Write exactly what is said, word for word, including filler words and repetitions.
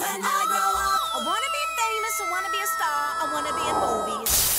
When I grow up, I wanna be famous, I wanna be a star, I wanna be in movies.